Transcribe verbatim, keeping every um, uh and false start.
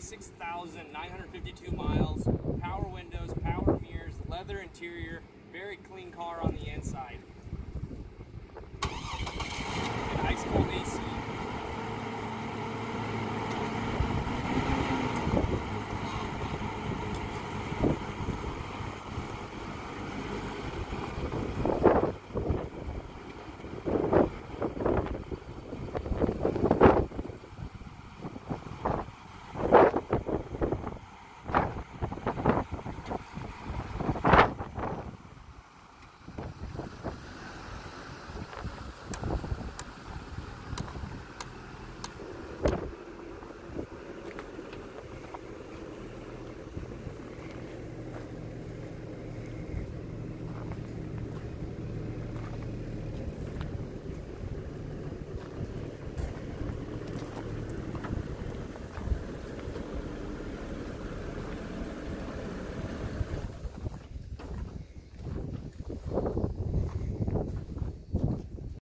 twenty-six thousand nine hundred fifty-two miles, power windows, power mirrors, leather interior, very clean car on the inside.